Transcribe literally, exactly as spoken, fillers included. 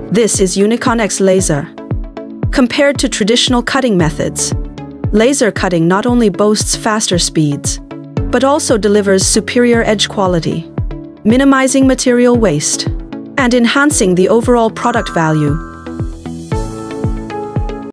This is Unikonex Laser. Compared to traditional cutting methods, laser cutting not only boasts faster speeds, but also delivers superior edge quality, minimizing material waste and enhancing the overall product value.